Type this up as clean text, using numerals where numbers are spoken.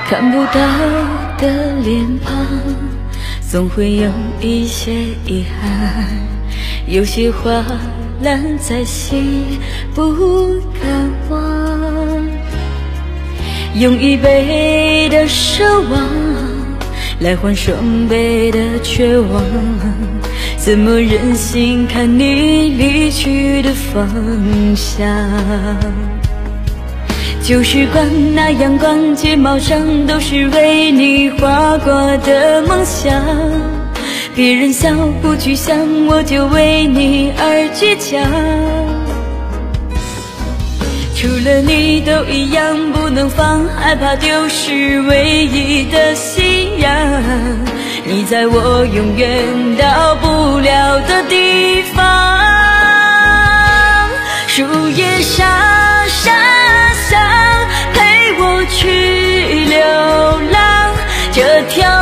看不到的脸庞，总会有一些遗憾，有些话烂在心不敢忘，用1倍的奢望来换双倍的绝望，怎么忍心看你离去的方向？旧时光那阳光，睫毛上都是为你画过的梦想，别人笑不去想，我就为你而倔强。除了你都一样，不能放，害怕丢失唯一的信仰。你在我永远到不了的地方，树叶沙沙响，陪我去流浪，这条